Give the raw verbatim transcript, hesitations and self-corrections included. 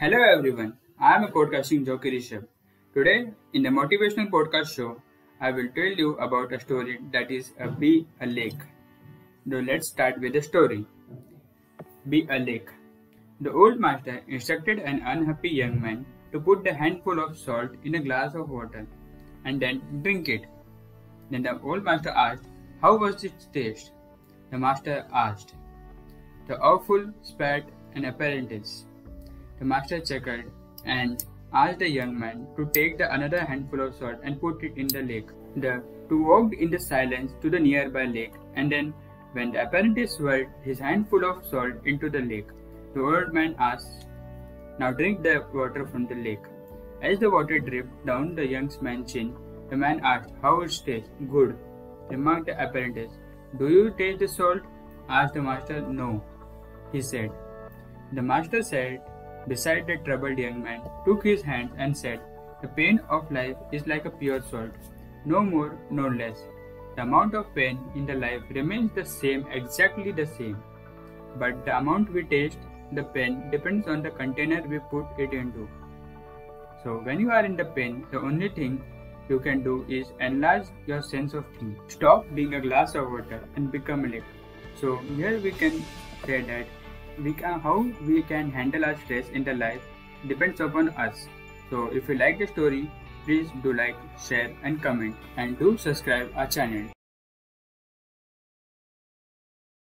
Hello everyone, I am a podcasting jockey Rishabh. Today, in the motivational podcast show, I will tell you about a story that is a Be a Lake. Now let's start with the story. Be a Lake. The old master instructed an unhappy young man to put a handful of salt in a glass of water and then drink it. Then the old master asked, "How was its taste?" The master asked, "The awful spat and apprentice." The master chuckled and asked the young man to take the another handful of salt and put it in the lake. The two walked in the silence to the nearby lake, and then, when the apprentice swirled his handful of salt into the lake, the old man asked, "Now drink the water from the lake." As the water dripped down the young man's chin, the man asked, "How it tastes?" "Good," remarked the apprentice. "Do you taste the salt?" asked the master. "No," he said. The master sat beside the troubled young man, took his hand and said, "The pain of life is like a pure salt, no more, no less. The amount of pain in the life remains the same, exactly the same. But the amount we taste the pain depends on the container we put it into. So when you are in the pain, the only thing you can do is enlarge your sense of thing. Stop being a glass of water and become a lake." So here we can say that we can how we can handle our stress in the life depends upon us. So if you like the story, please do like, share and comment, and do subscribe our channel.